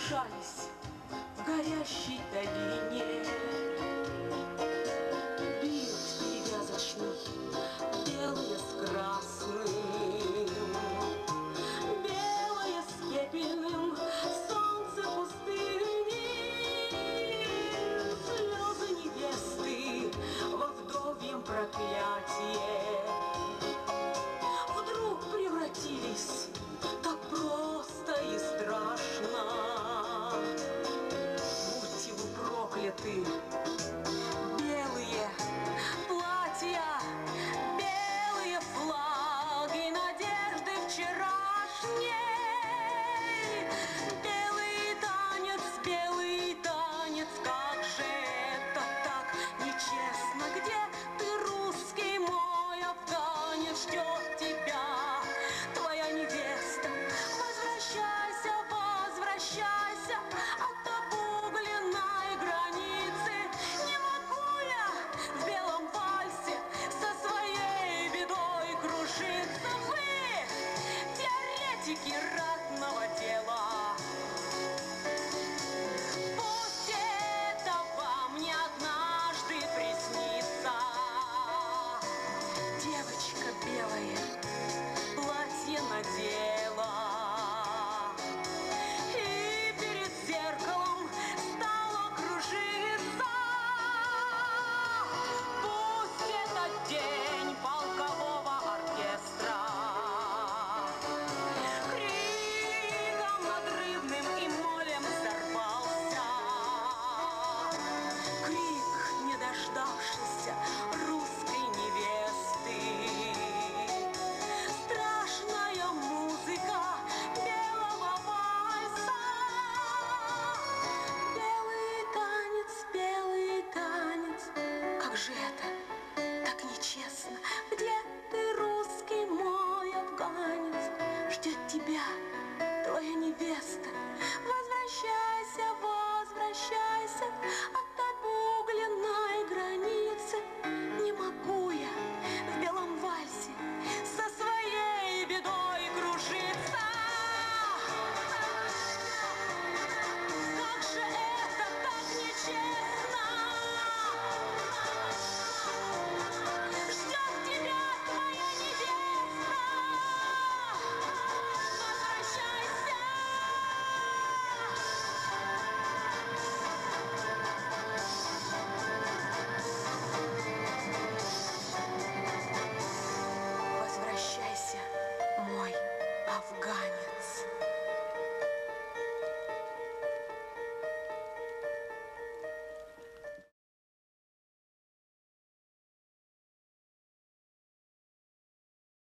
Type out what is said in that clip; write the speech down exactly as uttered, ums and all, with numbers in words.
смешались в горящей долине. Бьют перевязочный белые с красным, белое с пепельным, солнце пустыни. Слезы невесты во вдовьем проклятие вдруг превратились так просто и страшно. Будьте вы прокляты, белые платья, белые флаги надежды вчерашней. Белый танец, белый танец, как же это так нечестно? Где ты, русский мой афганец, ждет тебя твоя невеста? Возвращайся, возвращайся от обугленной границы. Не могу я в белом вальсе со своей бедой кружиться. Вы, теоретики ратного дела, пусть это вам не однажды приснится. Девочка белая платье надела и перед зеркалом стала кружиться. Пусть этот день полкового оркестра криком надрывным и молем взорвался. Крик не дождавшийся русской невесты. Страшная музыка белого вальса. Белый танец, белый танец, как же это так нечестно? Где ты, русский мой афганец, ждет тебя